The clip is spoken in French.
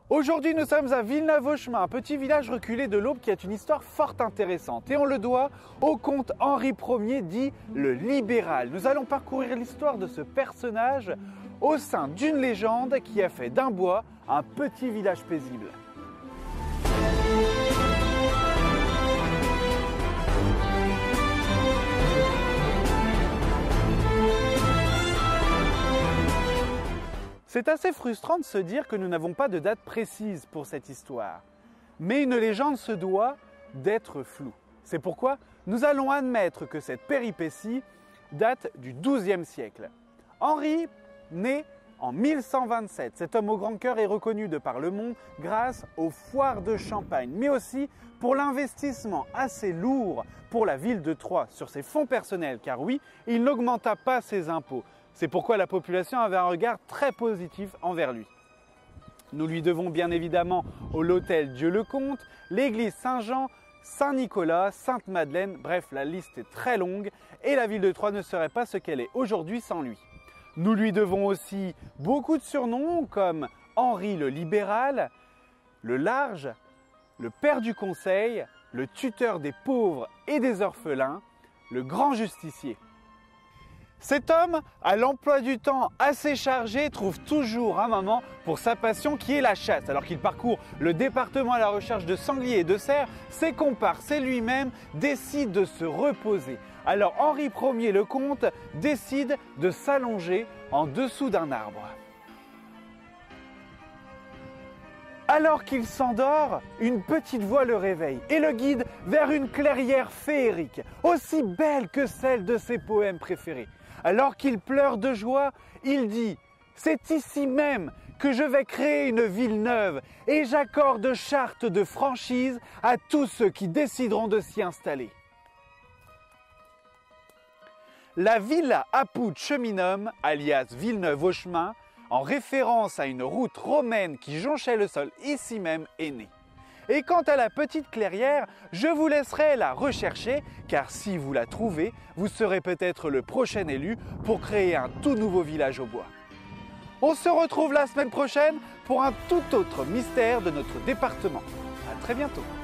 Aujourd'hui, nous sommes à Villeneuve-aux-Chemins, un petit village reculé de l'Aube qui a une histoire fort intéressante. Et on le doit au comte Henri Ier, dit le libéral. Nous allons parcourir l'histoire de ce personnage au sein d'une légende qui a fait d'un bois un petit village paisible. C'est assez frustrant de se dire que nous n'avons pas de date précise pour cette histoire. Mais une légende se doit d'être floue. C'est pourquoi nous allons admettre que cette péripétie date du XIIe siècle. Henri naît en 1127. Cet homme au grand cœur est reconnu de par le monde grâce aux foires de Champagne, mais aussi pour l'investissement assez lourd pour la ville de Troyes sur ses fonds personnels, car oui, il n'augmenta pas ses impôts. C'est pourquoi la population avait un regard très positif envers lui. Nous lui devons bien évidemment l'hôtel Dieu-le-Comte, l'église Saint-Jean, Saint-Nicolas, Sainte-Madeleine, bref, la liste est très longue et la ville de Troyes ne serait pas ce qu'elle est aujourd'hui sans lui. Nous lui devons aussi beaucoup de surnoms comme Henri le libéral, le large, le père du conseil, le tuteur des pauvres et des orphelins, le grand justicier. Cet homme, à l'emploi du temps assez chargé, trouve toujours un moment pour sa passion qui est la chasse. Alors qu'il parcourt le département à la recherche de sangliers et de cerfs, ses comparses et lui-même décident de se reposer. Alors Henri Ier le comte décide de s'allonger en dessous d'un arbre. Alors qu'il s'endort, une petite voix le réveille et le guide vers une clairière féerique, aussi belle que celle de ses poèmes préférés. Alors qu'il pleure de joie, il dit « C'est ici même que je vais créer une ville neuve et j'accorde charte de franchise à tous ceux qui décideront de s'y installer. » La Villa Apud Cheminum, alias Villeneuve-aux-Chemins, en référence à une route romaine qui jonchait le sol ici même, est née. Et quant à la petite clairière, je vous laisserai la rechercher, car si vous la trouvez, vous serez peut-être le prochain élu pour créer un tout nouveau village au bois. On se retrouve la semaine prochaine pour un tout autre mystère de notre département. À très bientôt.